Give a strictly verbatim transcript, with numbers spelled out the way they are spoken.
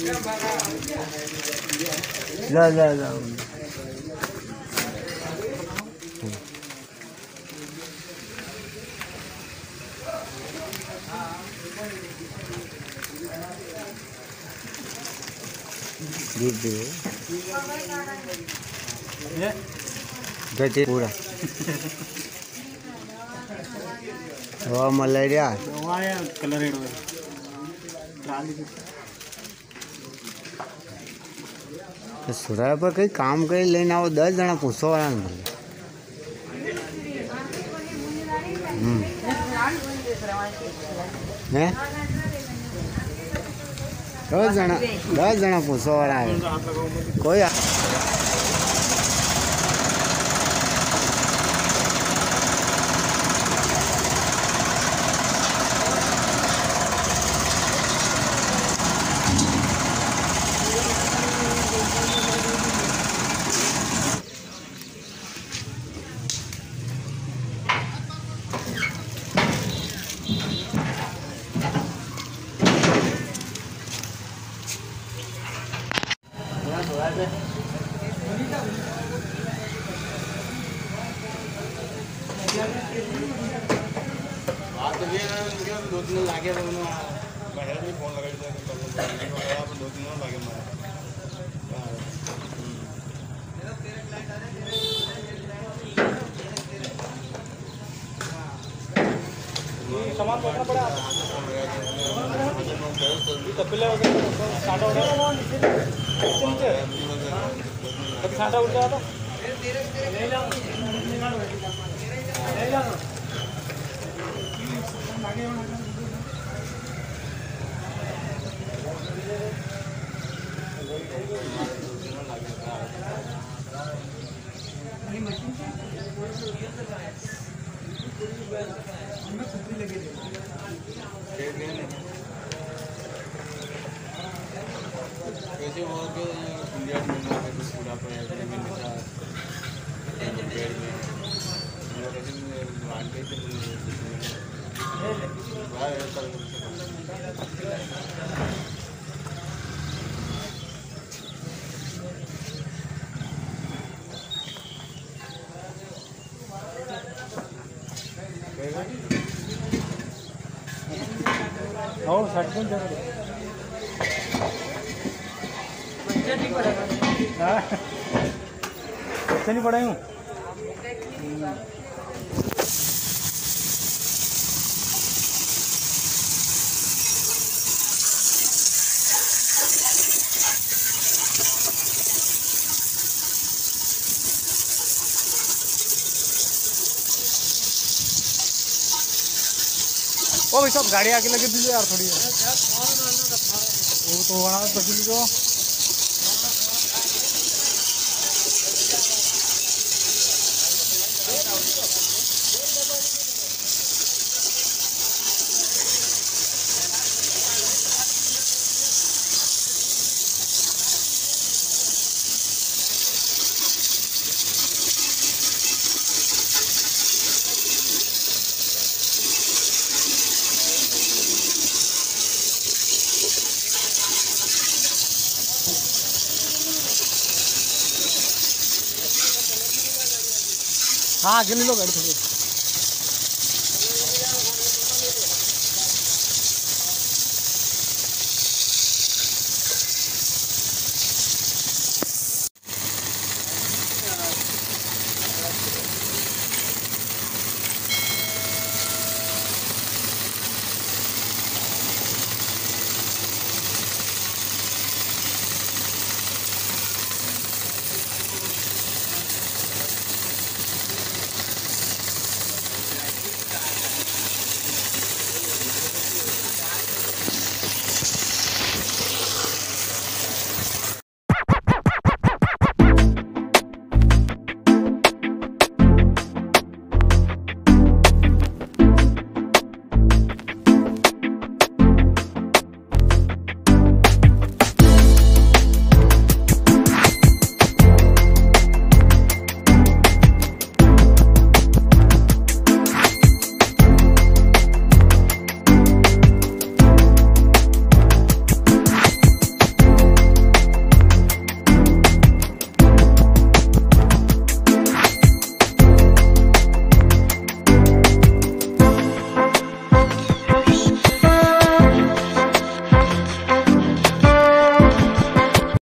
जा जा जा दूध दे गजे पूरा हवा मलेरिया कलर सुराया पर कई काम कर लेना वो दस जना पूछो वाला है दस जना दस जना पूछो वाला है कोई बात तो ये दो दिन लागे बाहर भी फोन लगा दो दिन लागे सामान पकड़ना पड़ा तपिले साटा उठा कभी साटा उठ जाता कैसे वो के इंडिया में पूरा प्रयास में था पेड़ में लोग ऐसे मान के थे और साठ दिन जा नहीं पड़ेगा हाँ नहीं पड़ा हूँ ओ भाई साहब गाड़ी आके लगे दीजिए यार थोड़ी वो तो बना तकलीफ जो हाँ अकेले लोग गाड़ी